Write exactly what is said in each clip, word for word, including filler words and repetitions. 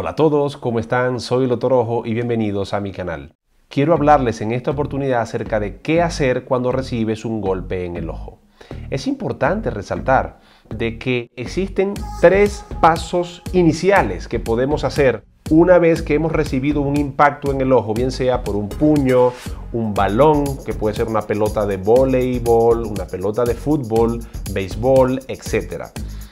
Hola a todos, ¿cómo están? Soy el Doctor Ojo y bienvenidos a mi canal. Quiero hablarles en esta oportunidad acerca de qué hacer cuando recibes un golpe en el ojo. Es importante resaltar de que existen tres pasos iniciales que podemos hacer una vez que hemos recibido un impacto en el ojo, bien sea por un puño, un balón, que puede ser una pelota de voleibol, una pelota de fútbol, béisbol, etcétera.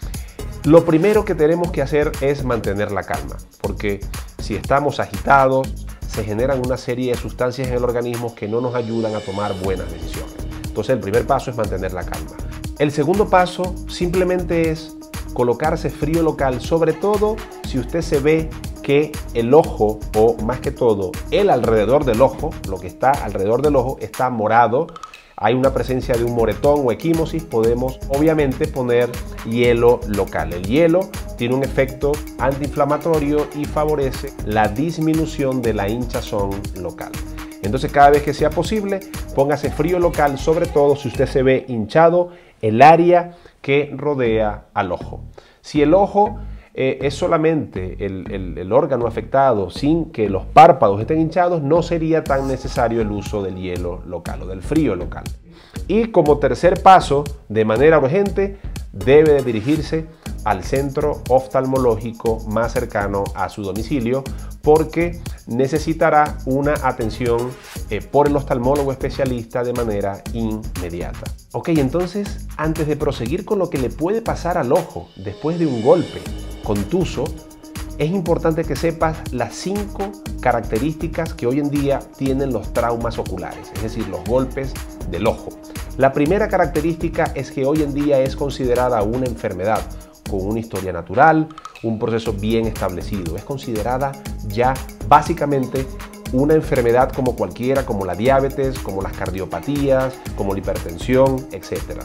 Lo primero que tenemos que hacer es mantener la calma, porque si estamos agitados, se generan una serie de sustancias en el organismo que no nos ayudan a tomar buenas decisiones. Entonces el primer paso es mantener la calma. El segundo paso simplemente es colocarse frío local, sobre todo si usted se ve que el ojo, o más que todo, el alrededor del ojo, lo que está alrededor del ojo está morado, hay una presencia de un moretón o equimosis, podemos obviamente poner hielo local. El hielo tiene un efecto antiinflamatorio y favorece la disminución de la hinchazón local. Entonces, cada vez que sea posible, póngase frío local, sobre todo si usted se ve hinchado el área que rodea al ojo. Si el ojo eh, es solamente el, el, el órgano afectado sin que los párpados estén hinchados, no sería tan necesario el uso del hielo local o del frío local. Y como tercer paso, de manera urgente, debe de dirigirse al centro oftalmológico más cercano a su domicilio, porque necesitará una atención eh, por el oftalmólogo especialista de manera inmediata. Ok, entonces, antes de proseguir con lo que le puede pasar al ojo después de un golpe contuso, es importante que sepas las cinco características que hoy en día tienen los traumas oculares, es decir, los golpes del ojo. La primera característica es que hoy en día es considerada una enfermedad con una historia natural, un proceso bien establecido. Es considerada ya básicamente una enfermedad como cualquiera, como la diabetes, como las cardiopatías, como la hipertensión, etcétera.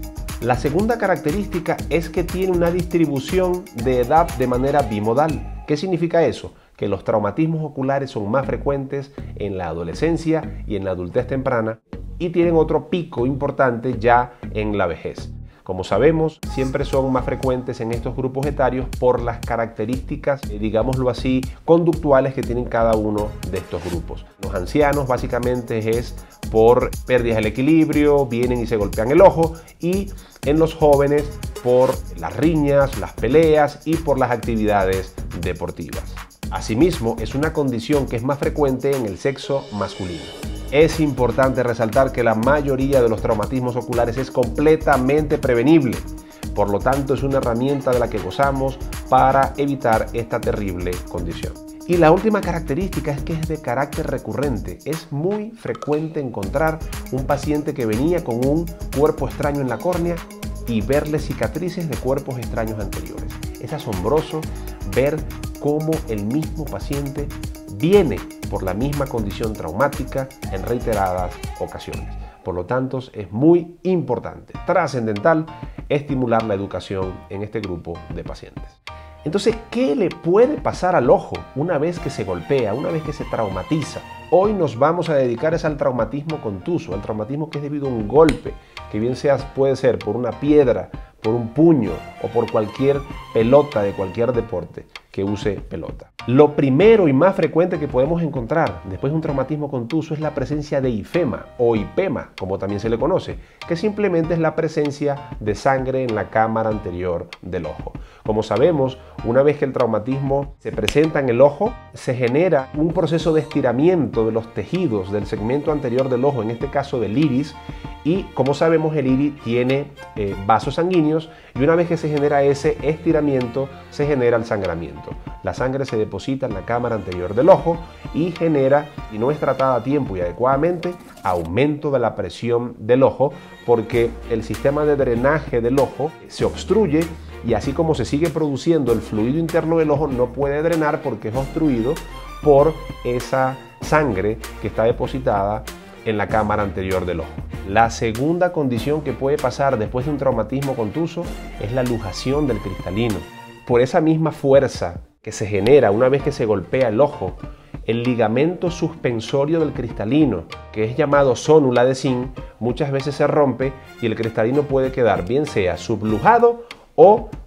La segunda característica es que tiene una distribución de edad de manera bimodal. ¿Qué significa eso? Que los traumatismos oculares son más frecuentes en la adolescencia y en la adultez temprana y tienen otro pico importante ya en la vejez. Como sabemos, siempre son más frecuentes en estos grupos etarios por las características, eh, digámoslo así, conductuales que tienen cada uno de estos grupos. Los ancianos básicamente es por pérdidas del equilibrio, vienen y se golpean el ojo, y en los jóvenes por las riñas, las peleas y por las actividades deportivas. Asimismo, es una condición que es más frecuente en el sexo masculino. Es importante resaltar que la mayoría de los traumatismos oculares es completamente prevenible. Por lo tanto, es una herramienta de la que gozamos para evitar esta terrible condición. Y la última característica es que es de carácter recurrente. Es muy frecuente encontrar un paciente que venía con un cuerpo extraño en la córnea y verle cicatrices de cuerpos extraños anteriores. Es asombroso ver cómo el mismo paciente viene por la misma condición traumática en reiteradas ocasiones. Por lo tanto, es muy importante, trascendental, estimular la educación en este grupo de pacientes. Entonces, ¿qué le puede pasar al ojo una vez que se golpea, una vez que se traumatiza? Hoy nos vamos a dedicar al traumatismo contuso, al traumatismo que es debido a un golpe, que bien sea, puede ser por una piedra, por un puño o por cualquier pelota de cualquier deporte que use pelota. Lo primero y más frecuente que podemos encontrar después de un traumatismo contuso es la presencia de ifema o hipema, como también se le conoce, que simplemente es la presencia de sangre en la cámara anterior del ojo. Como sabemos, una vez que el traumatismo se presenta en el ojo, se genera un proceso de estiramiento de los tejidos del segmento anterior del ojo, en este caso del iris, y como sabemos, el iris tiene eh, vasos sanguíneos, y una vez que se genera ese estiramiento, se genera el sangramiento. La sangre se deposita en la cámara anterior del ojo y genera, y no es tratada a tiempo y adecuadamente, aumento de la presión del ojo, porque el sistema de drenaje del ojo se obstruye, y así como se sigue produciendo el fluido interno del ojo, no puede drenar porque es obstruido por esa sangre que está depositada en la cámara anterior del ojo. La segunda condición que puede pasar después de un traumatismo contuso es la luxación del cristalino. Por esa misma fuerza que se genera una vez que se golpea el ojo, el ligamento suspensorio del cristalino, que es llamado zónula de zinc, muchas veces se rompe y el cristalino puede quedar bien sea sublujado o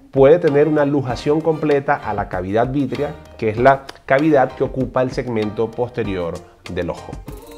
puede tener una luxación completa a la cavidad vítrea, que es la cavidad que ocupa el segmento posterior del ojo.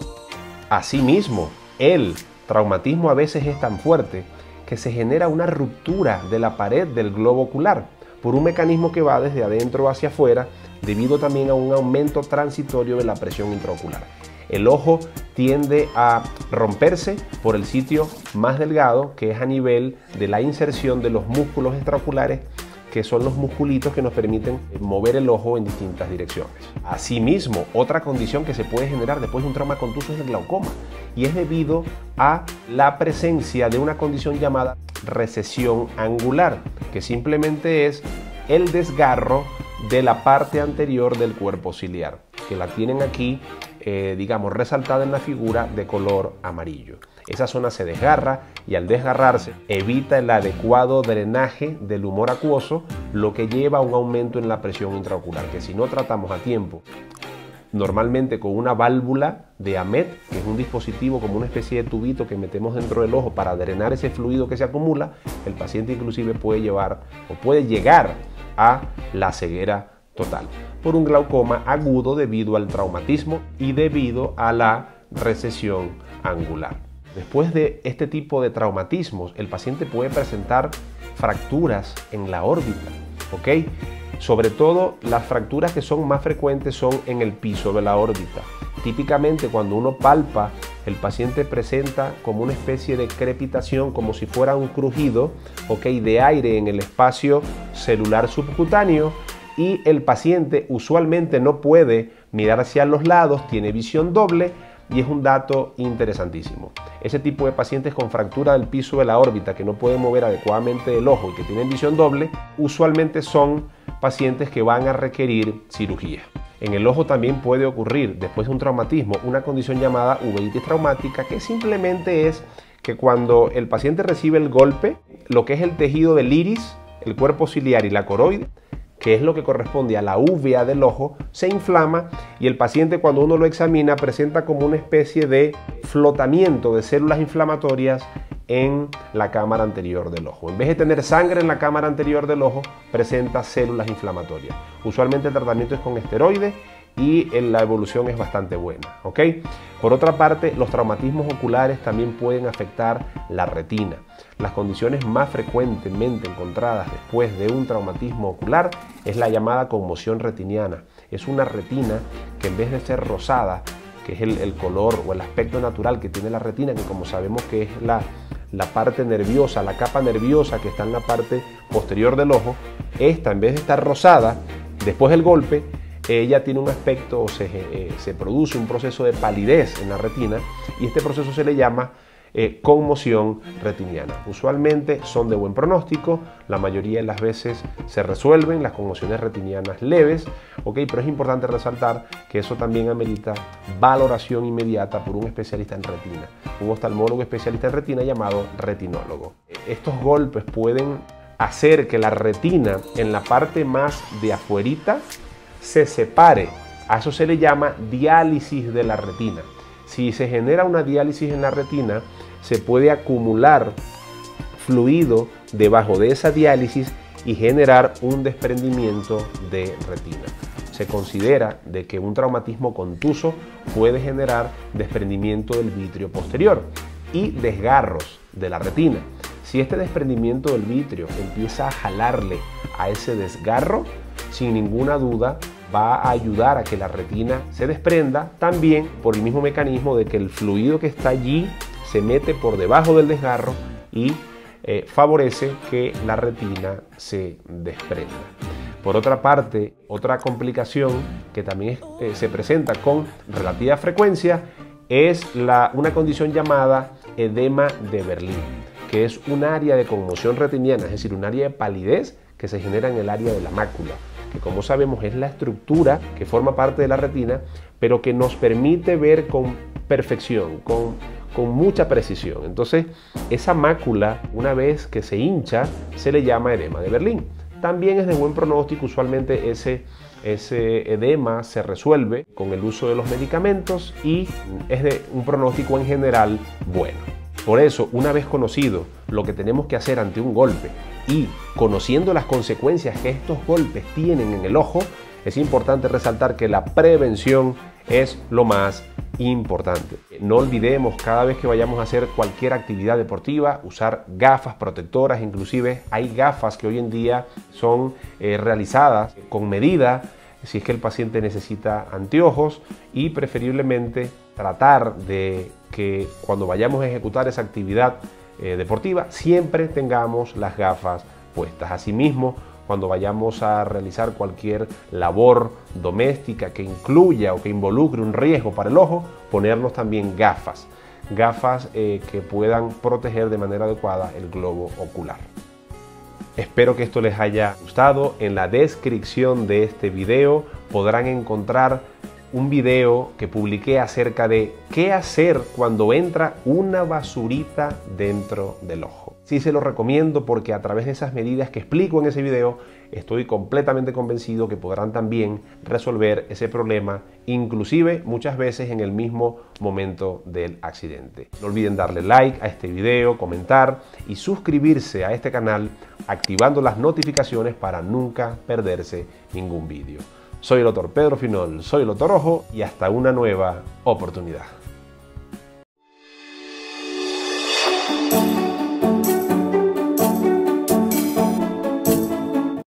Asimismo, el traumatismo a veces es tan fuerte que se genera una ruptura de la pared del globo ocular por un mecanismo que va desde adentro hacia afuera, debido también a un aumento transitorio de la presión intraocular. El ojo tiende a romperse por el sitio más delgado, que es a nivel de la inserción de los músculos extraoculares, que son los musculitos que nos permiten mover el ojo en distintas direcciones. Asimismo, otra condición que se puede generar después de un trauma contuso es el glaucoma, y es debido a la presencia de una condición llamada recesión angular, que simplemente es el desgarro de la parte anterior del cuerpo ciliar, que la tienen aquí, eh, digamos, resaltada en la figura de color amarillo. Esa zona se desgarra y al desgarrarse evita el adecuado drenaje del humor acuoso, lo que lleva a un aumento en la presión intraocular, que si no tratamos a tiempo, normalmente con una válvula de Ahmed, que es un dispositivo como una especie de tubito que metemos dentro del ojo para drenar ese fluido que se acumula, el paciente inclusive puede llevar o puede llegar a la ceguera total por un glaucoma agudo debido al traumatismo y debido a la recesión angular. Después de este tipo de traumatismos, el paciente puede presentar fracturas en la órbita, ¿ok? Sobre todo las fracturas que son más frecuentes son en el piso de la órbita. Típicamente cuando uno palpa, el paciente presenta como una especie de crepitación, como si fuera un crujido, ¿ok?, de aire en el espacio celular subcutáneo, y el paciente usualmente no puede mirar hacia los lados, tiene visión doble, y es un dato interesantísimo. Ese tipo de pacientes con fractura del piso de la órbita que no pueden mover adecuadamente el ojo y que tienen visión doble, usualmente son pacientes que van a requerir cirugía. En el ojo también puede ocurrir, después de un traumatismo, una condición llamada uveitis traumática, que simplemente es que cuando el paciente recibe el golpe, lo que es el tejido del iris, el cuerpo ciliar y la coroide, que es lo que corresponde a la uvea del ojo, se inflama y el paciente, cuando uno lo examina, presenta como una especie de flotamiento de células inflamatorias en la cámara anterior del ojo. En vez de tener sangre en la cámara anterior del ojo, presenta células inflamatorias. Usualmente el tratamiento es con esteroides y la evolución es bastante buena, ¿ok? Por otra parte, los traumatismos oculares también pueden afectar la retina. Las condiciones más frecuentemente encontradas después de un traumatismo ocular es la llamada conmoción retiniana. Es una retina que, en vez de ser rosada, que es el, el color o el aspecto natural que tiene la retina, que como sabemos que es la, la parte nerviosa, la capa nerviosa que está en la parte posterior del ojo, esta, en vez de estar rosada, después del golpe, ella tiene un aspecto, o se, eh, se produce un proceso de palidez en la retina, y este proceso se le llama eh, conmoción retiniana. Usualmente son de buen pronóstico, la mayoría de las veces se resuelven las conmociones retinianas leves, ¿ok? Pero es importante resaltar que eso también amerita valoración inmediata por un especialista en retina, un oftalmólogo especialista en retina llamado retinólogo. Estos golpes pueden hacer que la retina en la parte más de afuerita se separe. A eso se le llama diálisis de la retina. Si se genera una diálisis en la retina, se puede acumular fluido debajo de esa diálisis y generar un desprendimiento de retina. Se considera de que un traumatismo contuso puede generar desprendimiento del vitrio posterior y desgarros de la retina. Si este desprendimiento del vitrio empieza a jalarle a ese desgarro, sin ninguna duda va a ayudar a que la retina se desprenda, también por el mismo mecanismo de que el fluido que está allí se mete por debajo del desgarro y eh, favorece que la retina se desprenda. Por otra parte, otra complicación que también es, eh, se presenta con relativa frecuencia es la, una condición llamada edema de Berlín, que es un área de conmoción retiniana, es decir, un área de palidez que se genera en el área de la mácula, que como sabemos es la estructura que forma parte de la retina, pero que nos permite ver con perfección, con, con mucha precisión. Entonces, esa mácula, una vez que se hincha, se le llama edema de Berlín. También es de buen pronóstico, usualmente ese, ese edema se resuelve con el uso de los medicamentos y es de un pronóstico en general bueno. Por eso, una vez conocido lo que tenemos que hacer ante un golpe y conociendo las consecuencias que estos golpes tienen en el ojo, es importante resaltar que la prevención es lo más importante. No olvidemos cada vez que vayamos a hacer cualquier actividad deportiva, usar gafas protectoras. Inclusive hay gafas que hoy en día son eh, realizadas con medida si es que el paciente necesita anteojos, y preferiblemente tratar de que cuando vayamos a ejecutar esa actividad eh, deportiva siempre tengamos las gafas puestas. Asimismo, cuando vayamos a realizar cualquier labor doméstica que incluya o que involucre un riesgo para el ojo, ponernos también gafas, gafas eh, que puedan proteger de manera adecuada el globo ocular. Espero que esto les haya gustado. En la descripción de este video podrán encontrar un video que publiqué acerca de qué hacer cuando entra una basurita dentro del ojo. Sí, se lo recomiendo porque a través de esas medidas que explico en ese video estoy completamente convencido que podrán también resolver ese problema, inclusive muchas veces en el mismo momento del accidente. No olviden darle like a este video, comentar y suscribirse a este canal activando las notificaciones para nunca perderse ningún vídeo. Soy el doctor Pedro Finol, soy el doctor Ojo, y hasta una nueva oportunidad.